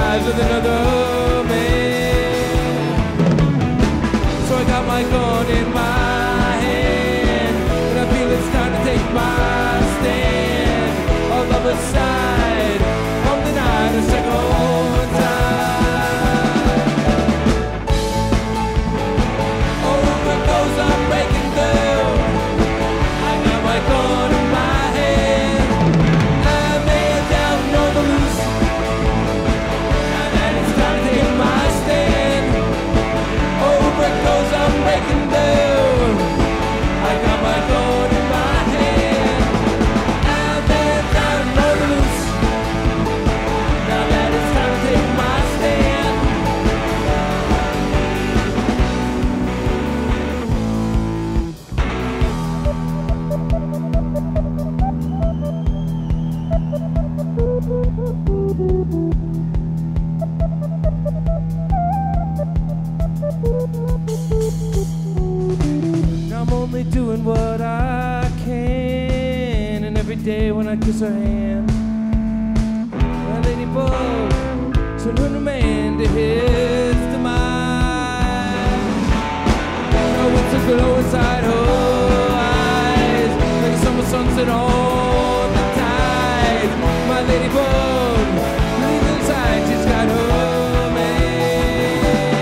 lies with another man. So I got my gun in my hand, and I feel it's time to take my stand. On the other side of the night, a second time. Over goes I'm breaking through. I got my gun in my hand. I'm laying down on the loose. Now that it's time to take my stand. Over goes I'm breaking through. I got my gun in my hand. I'm laying down on the loose. Now that it's time to take my stand. Now I'm only doing what I can, and every day when I kiss her hand, my ladybug turned her man to his demise. Now it's a glow inside her eyes, like a summer sunset on the tide. My ladybug, deep inside, she's got her man.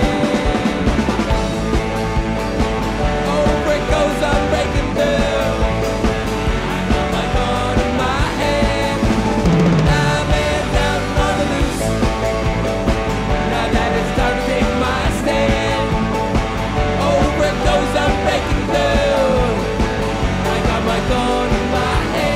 Over it goes, I'm breaking through. I got my gun in my hand. I'm laying down on the loose. Now that it's time to take my stand. Over it goes, I'm breaking through. I got my gun in my hand.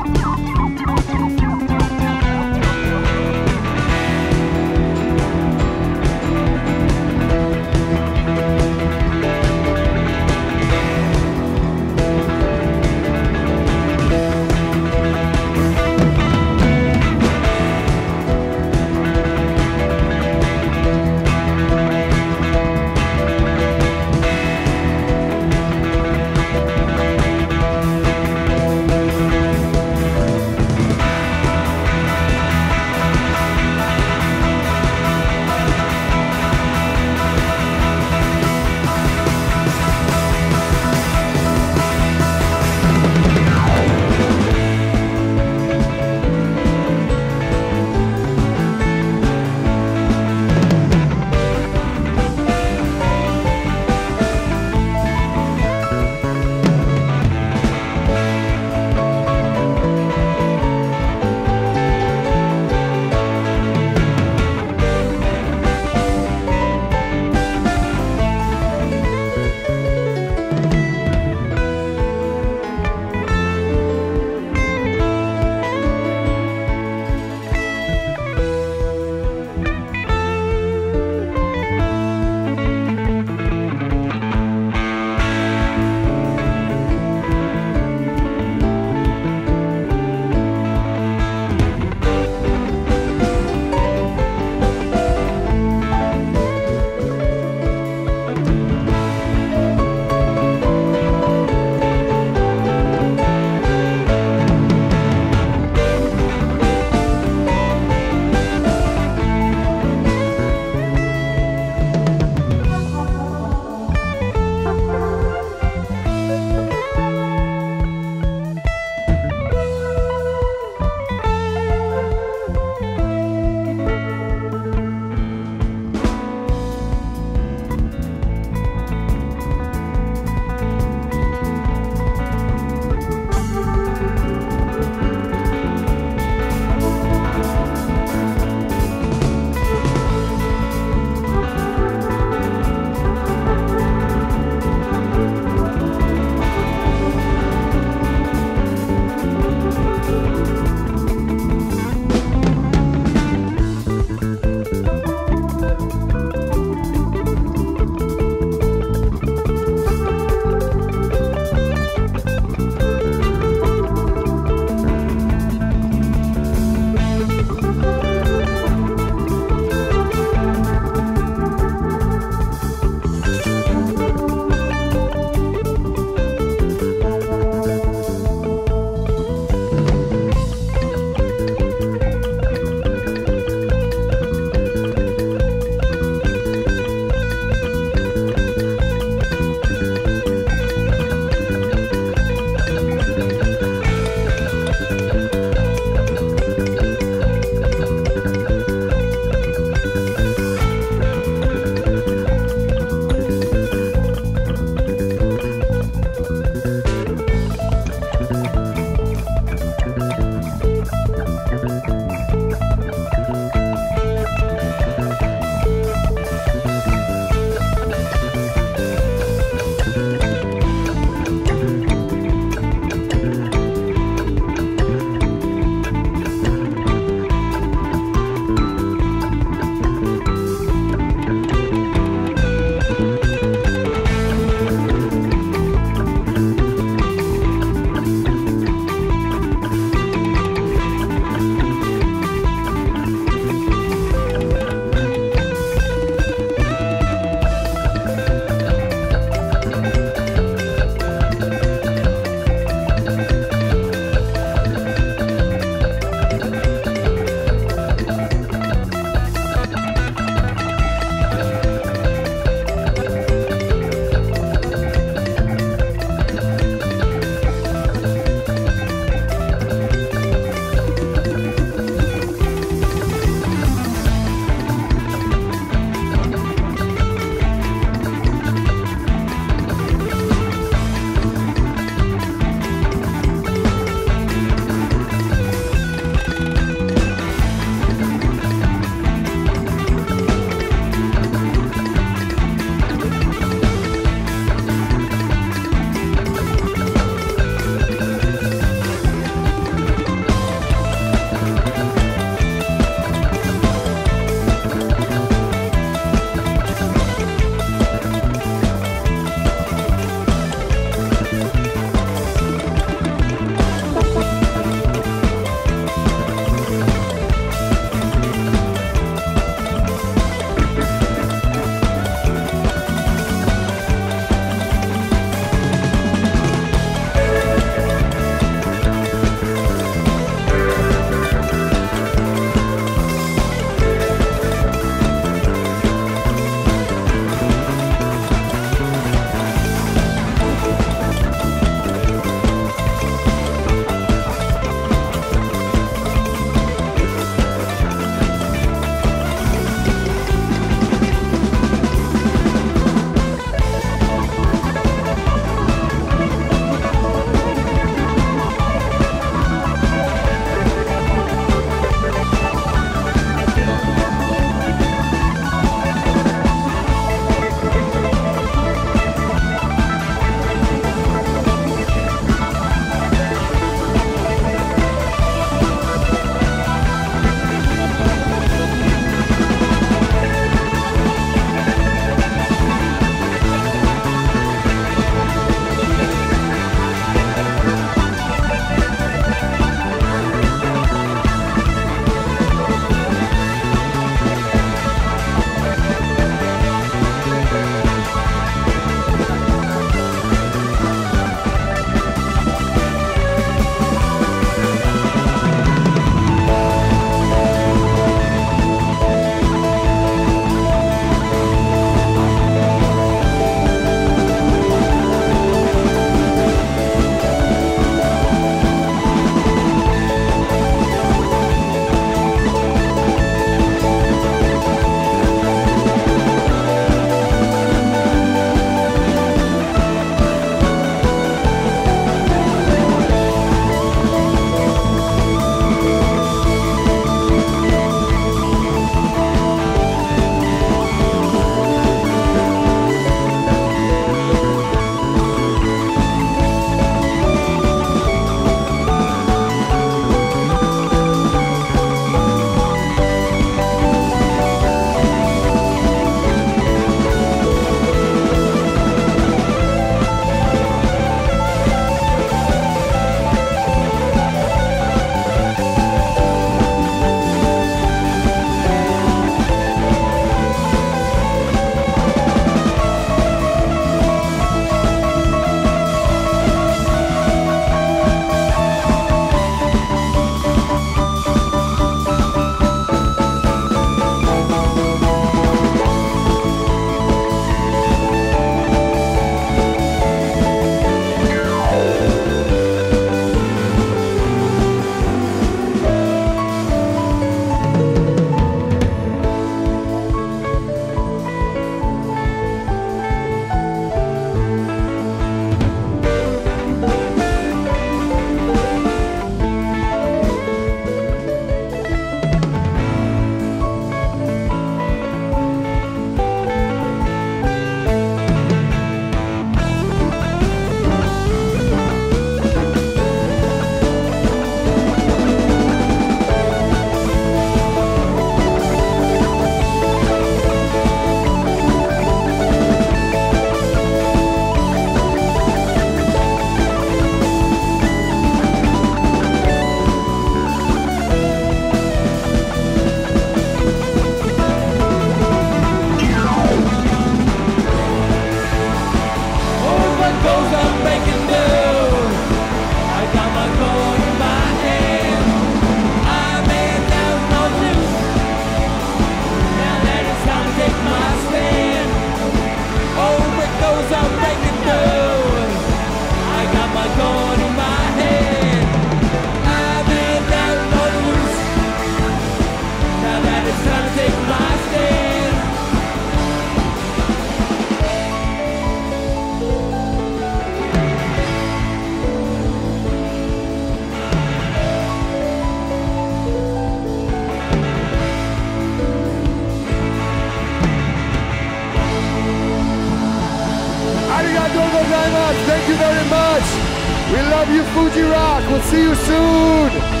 Arigatou gozaimasu. Thank you very much. We love you, Fuji Rock. We'll see you soon.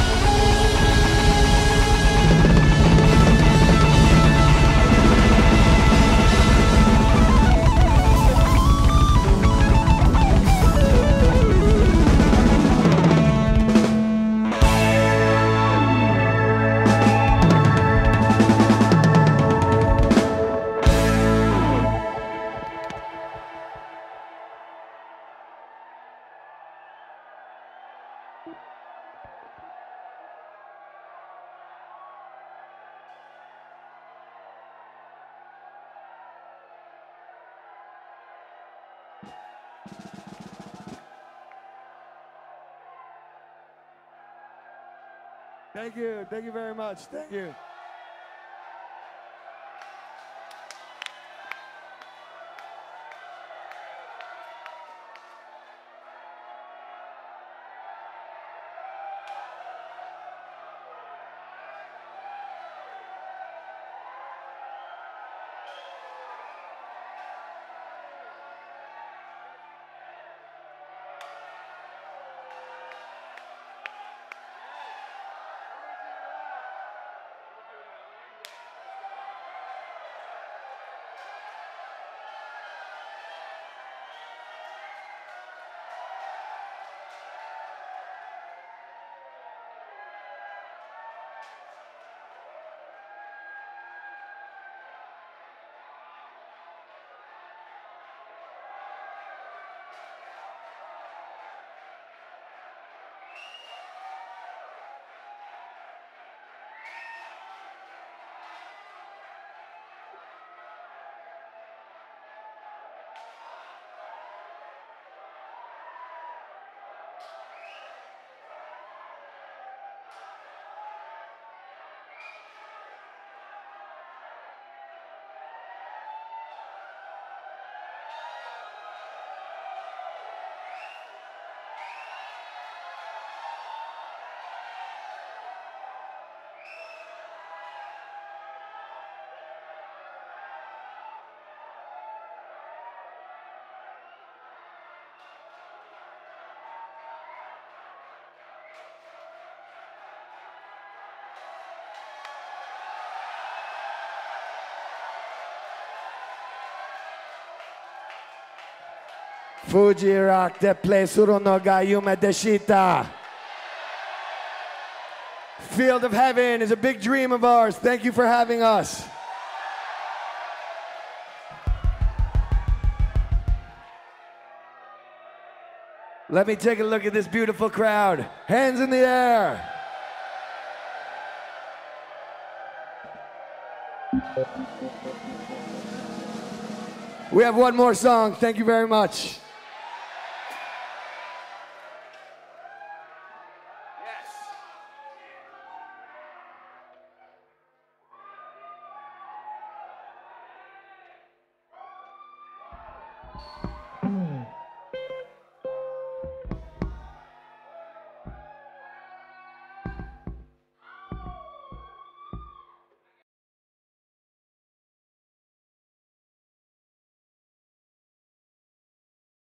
Thank you. Thank you very much. Thank you. Fuji Rock de place Urunoga Yume Deshita. Field of Heaven is a big dream of ours. Thank you for having us. Let me take a look at this beautiful crowd. Hands in the air. We have one more song. Thank you very much.